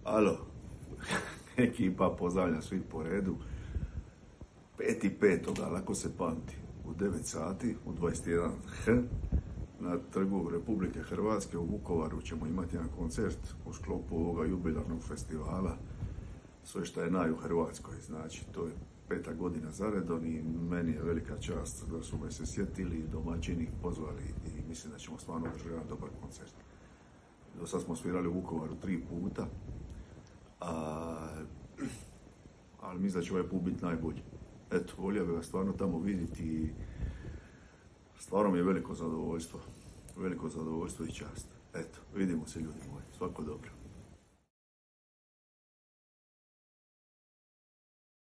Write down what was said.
Alo, ekipa pozdravlja svih po redu. 5.5. lako se pamti, u 9 sati, u 21h, na trgu Republike Hrvatske u Vukovaru ćemo imati jedan koncert u sklopu ovoga jubilarnog festivala. Sve što je u Hrvatskoj, znači to je 5. godina zaredom i meni je velika čast da su me se sjetili, domaćini pozvali i mislim da ćemo stvarno održati jedan dobar koncert. Do sad smo svirali u Vukovaru 3 puta, ali mislim da će ovaj put biti najbolji. Eto, volio bih vas stvarno tamo vidjeti i stvarno mi je veliko zadovoljstvo i čast. Eto, vidimo se ljudi moji, svako dobro.